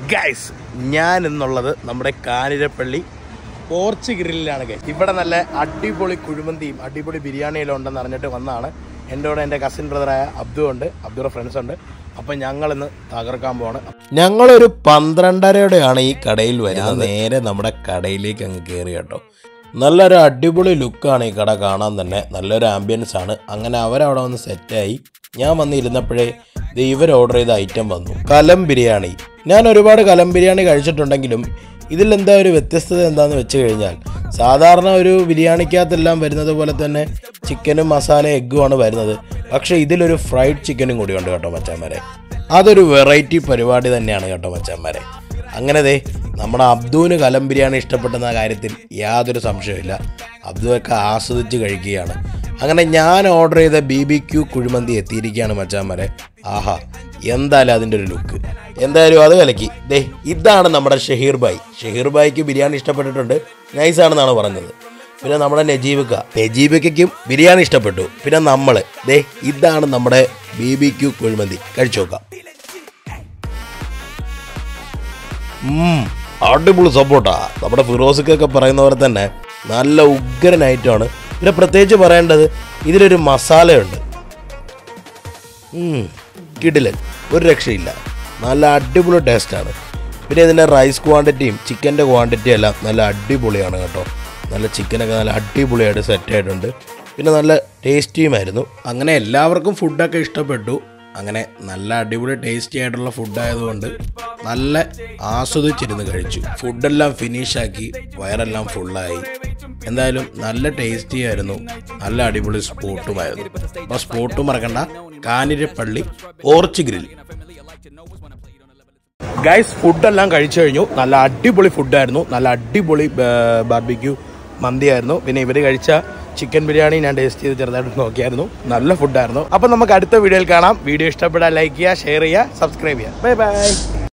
Guys, ഞാൻ എന്നുള്ളത് നമ്മുടെ കാനിരപ്പള്ളി പോർച്ച് ഗ്രില്ലിലാണ് ഗൈസ്. ഇവിടെ നല്ല അടിപൊളി കുഴിമന്തിയും അടിപൊളി ബിരിയാണിയെല്ലാം ഉണ്ടെന്ന് അറിഞ്ഞിട്ട് വന്നതാണ്. എൻ്റെ കൂടെ എൻ്റെ കസിൻ ബ്രദറായ അബ്ദു ഉണ്ട്, അബ്ദുയുടെ ഫ്രണ്ട്സ് ഉണ്ട്. അപ്പം ഞങ്ങളിന്ന് തകർക്കാൻ പോവാണ്. ഞങ്ങളൊരു 12:30യോടെയാണ് ഈ കടയിൽ വരുന്നത്. നേരെ നമ്മുടെ കടയിലേക്ക് അങ്ങ് കയറി കേട്ടോ. നല്ലൊരു അടിപൊളി ലുക്കാണ് ഈ കട കാണാൻ തന്നെ, നല്ലൊരു ആംബിയൻസ് ആണ്. അങ്ങനെ അവരവിടെ വന്ന് സെറ്റായി. ഞാൻ വന്നിരുന്നപ്പോഴേ ഇവർ ഓർഡർ ചെയ്ത ഐറ്റം വന്നു, കലം ബിരിയാണി. ഞാൻ ഒരുപാട് കലം ബിരിയാണി കഴിച്ചിട്ടുണ്ടെങ്കിലും ഇതിലെന്താ ഒരു വ്യത്യസ്തത എന്താണെന്ന് വെച്ച് കഴിഞ്ഞാൽ, സാധാരണ ഒരു ബിരിയാണിക്കകത്തെല്ലാം വരുന്നത് പോലെ തന്നെ ചിക്കനും മസാല എഗ്ഗുമാണ് വരുന്നത്. പക്ഷേ ഇതിലൊരു ഫ്രൈഡ് ചിക്കനും കൂടി ഉണ്ട് കേട്ടോ മച്ചാന്മാരെ. അതൊരു വെറൈറ്റി പരിപാടി തന്നെയാണ് കേട്ടോ മച്ചാന്മാരെ. അങ്ങനെ നമ്മുടെ അബ്ദുവിന് കലം ബിരിയാണി ഇഷ്ടപ്പെട്ടെന്ന കാര്യത്തിൽ യാതൊരു സംശയമില്ല. അബ്ദുവൊക്കെ ആസ്വദിച്ച് കഴിക്കുകയാണ്. അങ്ങനെ ഞാൻ ഓർഡർ ചെയ്ത BBQ കുഴിമന്തി എത്തിയിരിക്കുകയാണ് മച്ചാന്മാരെ. ആഹാ, എന്തായാലും അതിൻ്റെ ഒരു ലുക്ക് എന്തായാലും അത് കലക്കി. ഇതാണ് നമ്മുടെ ഷഹീർ ഭായിക്ക് ബിരിയാണി ഇഷ്ടപ്പെട്ടിട്ടുണ്ട്, നൈസാണെന്നാണ് പറഞ്ഞത്. പിന്നെ നമ്മുടെ നജീബയ്ക്കും ബിരിയാണി ഇഷ്ടപ്പെട്ടു. പിന്നെ നമ്മൾ ഇതാണ് നമ്മുടെ BBQ കുഴിമന്തി. കഴിച്ചു നോക്കാം. അടിപൊളി സപ്പോർട്ടാ. നമ്മുടെ ഫിറോസിക്കൊക്കെ പറയുന്ന പോലെ തന്നെ നല്ല ഉഗ്രനായിട്ടാണ്. പിന്നെ പ്രത്യേകിച്ച് പറയേണ്ടത് ഇതിലൊരു മസാലയുണ്ട്, കിടിലൻ, ഒരു രക്ഷയില്ല, നല്ല അടിപൊളി ടേസ്റ്റാണ്. പിന്നെ ഇതിൻ്റെ റൈസ് ക്വാണ്ടിറ്റിയും ചിക്കൻ്റെ ക്വാണ്ടിറ്റിയും എല്ലാം നല്ല അടിപൊളിയാണ് കേട്ടോ. നല്ല ചിക്കനൊക്കെ നല്ല അടിപൊളിയായിട്ട് സെറ്റായിട്ടുണ്ട്. പിന്നെ നല്ല ടേസ്റ്റിയുമായിരുന്നു. അങ്ങനെ എല്ലാവർക്കും ഫുഡൊക്കെ ഇഷ്ടപ്പെട്ടു. അങ്ങനെ നല്ല അടിപൊളി ടേസ്റ്റി ആയിട്ടുള്ള ഫുഡായതുകൊണ്ട് നല്ല ആസ്വദിച്ചിരുന്ന് കഴിച്ചു. ഫുഡെല്ലാം ഫിനിഷാക്കി, വയറെല്ലാം ഫുള്ളായി. എന്തായാലും നല്ല ടേസ്റ്റി ആയിരുന്നു, നല്ല അടിപൊളി സ്പോട്ടുമായിരുന്നു. അപ്പോൾ സ്പോട്ട് മറക്കണ്ട, കാനിരപ്പള്ളി പോർച്ച് ഗ്രിൽ. ഗൈസ്, ഫുഡെല്ലാം കഴിച്ചു കഴിഞ്ഞു. നല്ല അടിപൊളി ഫുഡായിരുന്നു, നല്ല അടിപൊളി ബാർബിക്യൂ മന്തിയായിരുന്നു. പിന്നെ ഇവർ കഴിച്ച ചിക്കൻ ബിരിയാണി ഞാൻ ടേസ്റ്റ് ചെയ്ത് ചെറുതായിട്ട് നോക്കിയായിരുന്നു, നല്ല ഫുഡായിരുന്നു. അപ്പം നമുക്ക് അടുത്ത വീഡിയോയിൽ കാണാം. വീഡിയോ ഇഷ്ടപ്പെട്ടാൽ ലൈക്ക് ചെയ്യുക, ഷെയർ ചെയ്യുക, സബ്സ്ക്രൈബ് ചെയ്യുക. Bye by.